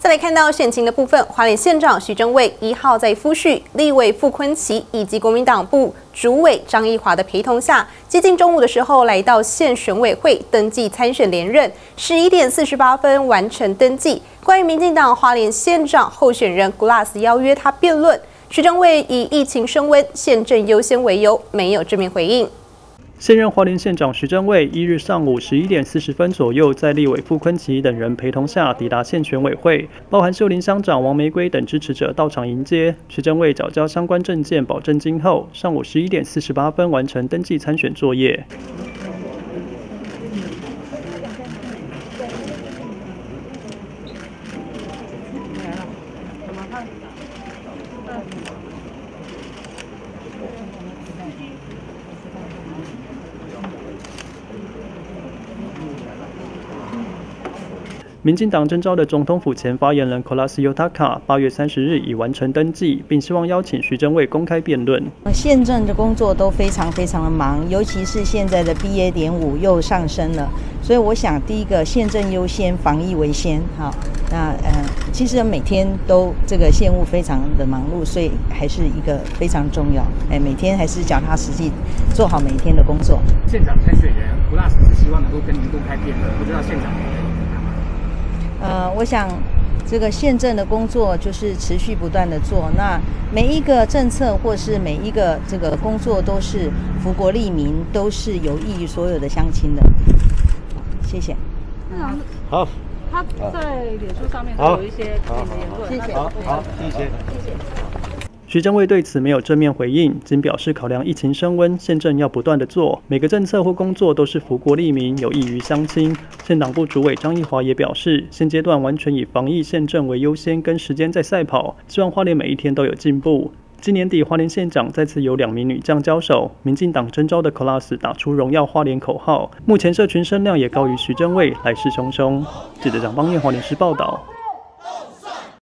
来看到选情的部分，花莲县长徐榛蔚1号在夫婿立委傅崑萁以及国民党部主委张义华的陪同下，接近中午的时候来到县选委会登记参选连任，11点48分完成登记。关于民进党花莲县长候选人 Glass 邀约他辩论，徐榛蔚以疫情升温、县政优先为由，没有正面回应。 现任花莲县长徐榛蔚1日上午11点40分左右，在立委傅崑萁等人陪同下抵达县选委会，包含秀林乡长王玫瑰等支持者到场迎接。徐榛蔚缴交相关证件、保证金后，上午11点48分完成登记参选作业。 民进党征召的总统府前发言人 Glass Yotaka 8月30日已完成登记，并希望邀请徐榛蔚公开辩论。 县政的工作都非常的忙，尤其是现在的 BA.5又上升了，所以我想第一个县政优先，防疫为先。好，那其实每天都这个县务非常的忙碌，所以还是一个非常重要。每天还是脚踏实地做好每一天的工作。 县长参选人 Glass 是希望能够跟您公开辩论，不知道县长。 我想这个县政的工作就是持续不断的做，那每一个政策或是每一个这个工作都是福国利民，都是有益于所有的乡亲的。谢谢。 好。 他在脸书上面都有一些自己的言论。 谢谢。 好，谢谢。 徐榛蔚对此没有正面回应，仅表示考量疫情升温，县政要不断的做，每个政策或工作都是福国利民，有益于乡亲。县党部主委张义华也表示，现阶段完全以防疫县政为优先，跟时间在赛跑，希望花莲每一天都有进步。今年底，花莲县长再次有2名女将交手，民进党征召的 Glass 打出荣耀花莲口号，目前社群声量也高于徐榛蔚，来势汹汹。记者蒋邦彦花莲市报道。